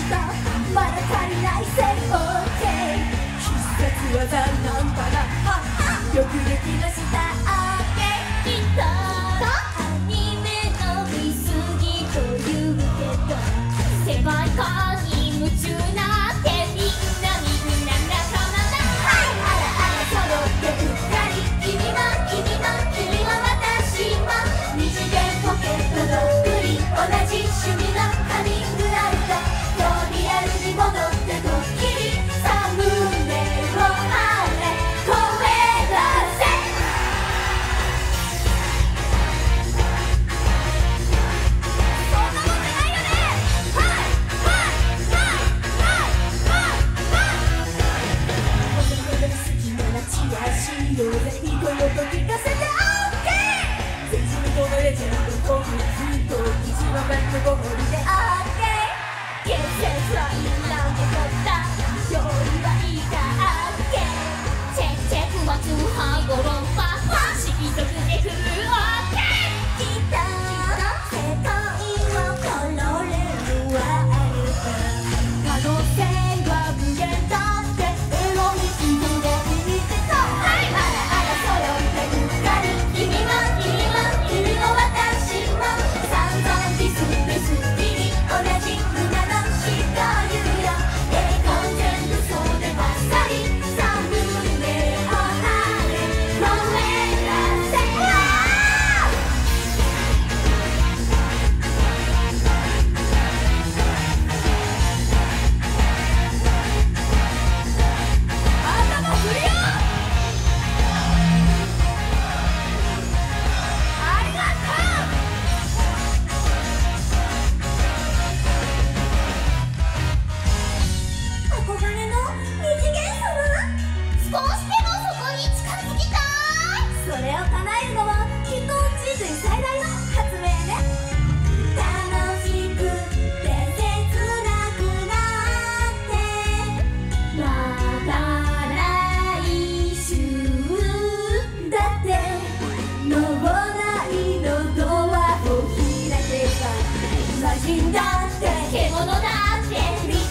したまだ足りないせい OK 必殺技なんだなよくできました OK きっとアニメの見過ぎというけど世界観に夢中なってみんな仲間だはいあらあら揃ってうっかり君も私も二次元ポケットどっくり同じ趣味のカミングアウトリアルに戻ってドッキリさあ胸を張れ声出せそんなことないよねはい好きならチアしようぜいこよと聞かせて OK 全身このレジェンドコンフずっと一番目のご褒美で OK 決戦はなんてこった料理はいいか OK チェックチェックは通販ゴロンパパ色族で来る OK きっと世界をコロレルはある可能性は無限だってエロにすごいってそうはいあらあら揃ってうっかり君も私も散々ディスリ同じ胸の知ってるよコン全部そうでばっさりさあ胸を張れ声出せ頭振るよありがとう憧れの二次元様少しでもそこに近づきたいそれを叶えるのはきっと人類最大の発明ね楽しくて切なくなってまた来週だって脳内のドアを開けば魔人だって獣だって